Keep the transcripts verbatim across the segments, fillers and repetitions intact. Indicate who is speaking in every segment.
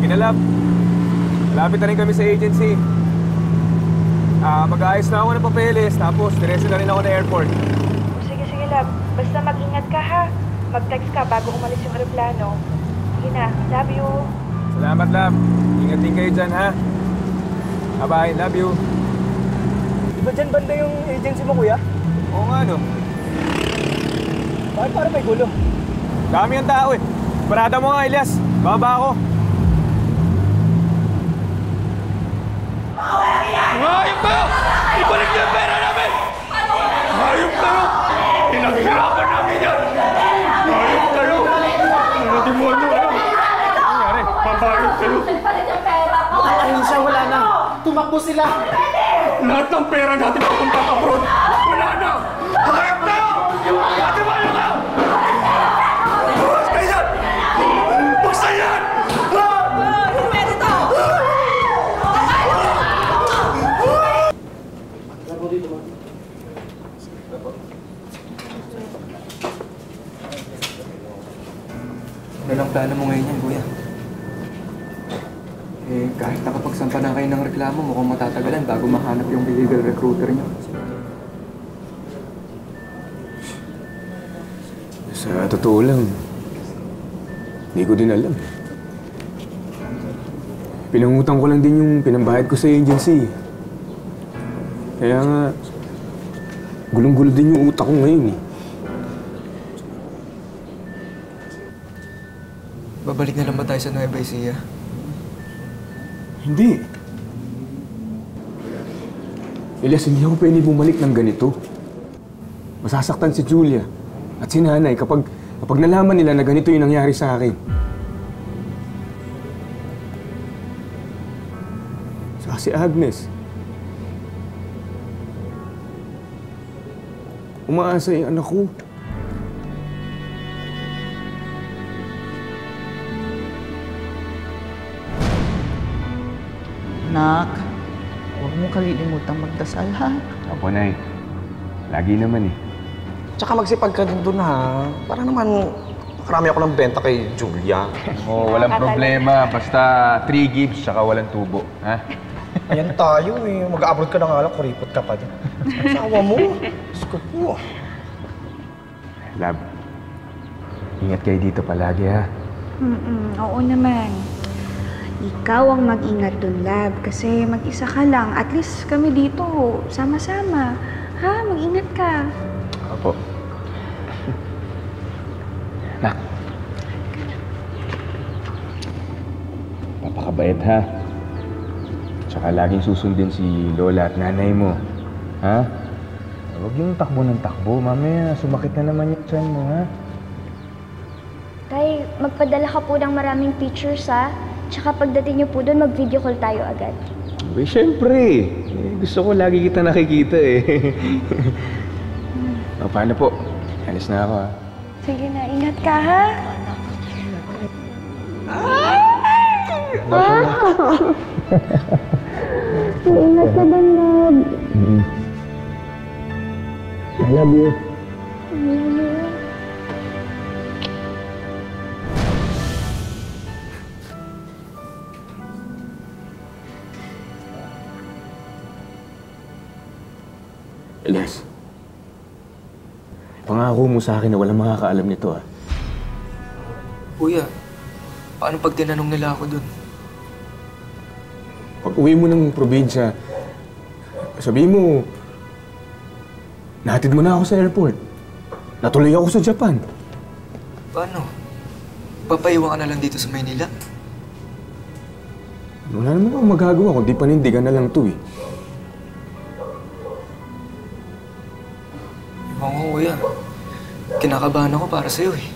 Speaker 1: Sige na, love. Malapit na rin kami sa agency. Ah, mag-aayos na ako ng papeles, tapos diretso na rin ako na airport.
Speaker 2: Sige, sige, love. Basta mag-ingat ka, ha? Mag-text ka bago umalis yung aeroplano. Sige na. Love you.
Speaker 1: Salamat, love. Ingat din kayo dyan, ha? Bye-bye. Love you.
Speaker 3: Di ba dyan banda yung agency mo, kuya?
Speaker 1: Oo nga, no?
Speaker 3: Bakit parang may gulo?
Speaker 1: Dami ang tao, eh. Parada mo nga, Elias. Bababa ako.
Speaker 4: Hayop kayo! Ibalik niyo ang pera namin! Hayop kayo! Pinaghirapan namin yan! Hayop kayo! Ano demonyo? Ano?
Speaker 1: Nangyari?
Speaker 4: Papayop kayo!
Speaker 3: Ayun siya, wala na. Tumakbo sila.
Speaker 4: Lahat ng pera natin papunta abroad! Wala na! Hayop kayo! Ate mo ano kayo? Bukas kayo yan! Buksan yan!
Speaker 5: Ano lang plano mo ngayon yan, kuya? Eh, kahit nakapagsampa na kayo ng reklamo, mukhang matatagalan bago mahanap yung illegal recruiter niyo.
Speaker 1: Sa totoo lang, hindi ko din alam. Pinangutang ko lang din yung pinambayad ko sa agency. Kaya nga, gulong-gulo din yung utak ko ngayon eh.
Speaker 5: Babalik na lang ba tayo sa Nueva Ecija?
Speaker 1: Hindi. Elias, hindi ako pwede bumalik ng ganito. Masasaktan si Julia at si nanay kapag, kapag nalaman nila na ganito yung nangyari sa akin. Saka si Agnes. Umaasa yung anak ko.
Speaker 6: Nak, huwag mo kalilimutang magdasal, ha?
Speaker 1: Opo, Nay. Lagi naman eh.
Speaker 3: Tsaka magsipag ka din dun, ha? Para naman makarami ako ng benta kay Julia.
Speaker 1: Oo, oh, walang problema. Basta three gigs, tsaka walang tubo. Ha?
Speaker 3: Ayan tayo eh. Mag-abroad ka na nga lang, kuripot ka pa dyan. Asawa mo. Diyos ko po.
Speaker 1: Love, ingat kayo dito palagi, ha?
Speaker 2: Mm-mm, oo naman. Ikaw ang mag-ingat dun, love. Kasi mag-isa ka lang. At least kami dito, sama-sama. Ha? Mag-ingat ka.
Speaker 1: Opo. Nak. Papakabait, ha? Tsaka laging susundin si Lola at nanay mo. Ha? Huwag yung takbo ng takbo. Mamaya, sumakit na naman yung tiyan mo, ha?
Speaker 7: Tay, magpadala ka po ng maraming pictures, ha? Tsaka pagdating niyo po doon, mag-video call tayo agad.
Speaker 1: Uy, syempre. Eh, gusto ko lagi kita nakikita, eh. O, paano po? Alis na ako, ha?
Speaker 2: Sige na, ingat ka, ha?
Speaker 7: Ingat ka din, love.
Speaker 1: Mm-hmm. I love you.
Speaker 7: I love you.
Speaker 1: Elias, pangako mo sa akin na walang makakaalam nito, ha?
Speaker 5: Kuya, paano pag tinanong nila ako dun?
Speaker 1: Pag uwi mo ng probinsya, sabihin mo, nahatid mo na ako sa airport. Natuloy ako sa Japan.
Speaker 5: Paano? Papaiwan ka na lang dito sa Maynila?
Speaker 1: Wala naman akong magagawa kundi panindigan na lang to, eh.
Speaker 5: Oo, kuya. Kinakabahan ako para sa'yo, eh.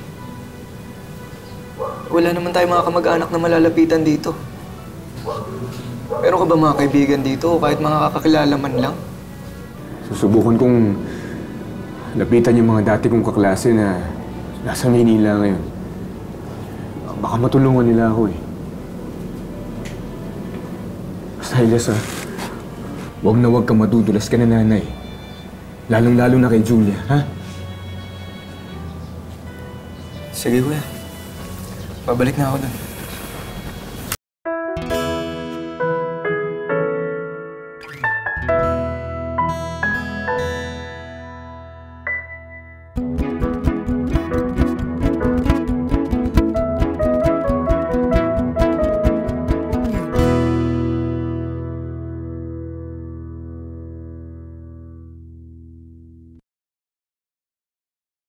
Speaker 5: Wala naman tayo mga kamag-anak na malalapitan dito. Meron ka ba mga kaibigan dito o kahit mga kakakilala man lang?
Speaker 1: Susubukan kong lapitan yung mga dati kong kaklase na nasa Maynila ngayon. Baka matulungan nila ako, eh. Basta, Elias, ha? Huwag na huwag ka madudulas ka na nanay. Lalong-lalo na kay Julia, ha?
Speaker 5: Sige, kuya. Babalik na ako dun.